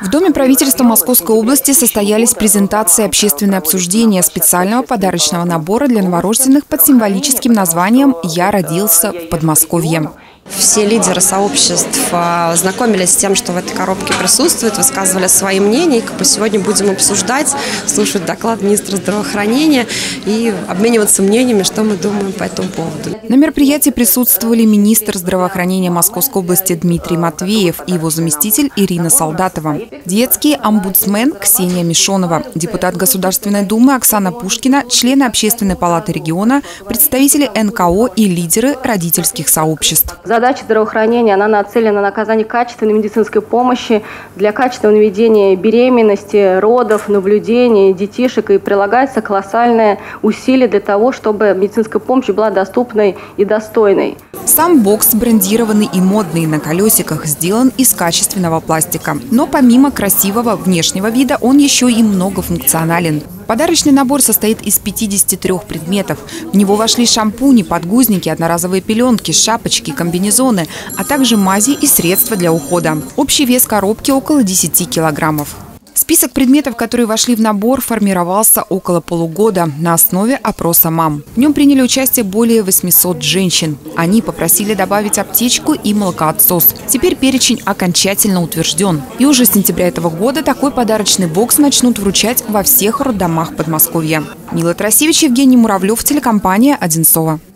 В Доме правительства Московской области состоялись презентации и общественное обсуждение специального подарочного набора для новорожденных под символическим названием «Я родился в Подмосковье». Все лидеры сообществ знакомились с тем, что в этой коробке присутствует, высказывали свои мнения. И сегодня будем обсуждать, слушать доклад министра здравоохранения и обмениваться мнениями, что мы думаем по этому поводу. На мероприятии присутствовали министр здравоохранения Московской области Дмитрий Матвеев и его заместитель Ирина Солдатова, детский омбудсмен Ксения Мишонова, депутат Государственной Думы Оксана Пушкина, члены Общественной палаты региона, представители НКО и лидеры родительских сообществ. Задача здравоохранения она нацелена на оказание качественной медицинской помощи для качественного ведения беременности, родов, наблюдения детишек. И прилагается колоссальное усилие для того, чтобы медицинская помощь была доступной и достойной. Сам бокс брендированный и модный на колесиках сделан из качественного пластика. Но помимо красивого внешнего вида он еще и многофункционален. Подарочный набор состоит из 53 предметов. В него вошли шампуни, подгузники, одноразовые пеленки, шапочки, комбинезоны, а также мази и средства для ухода. Общий вес коробки около 10 килограммов. Список предметов, которые вошли в набор, формировался около полугода на основе опроса мам. В нем приняли участие более 800 женщин. Они попросили добавить аптечку и молокоотсос. Теперь перечень окончательно утвержден. И уже с сентября этого года такой подарочный бокс начнут вручать во всех роддомах Подмосковья. Мила Тарасевич, Евгений Муравлев, телекомпания «Одинцово».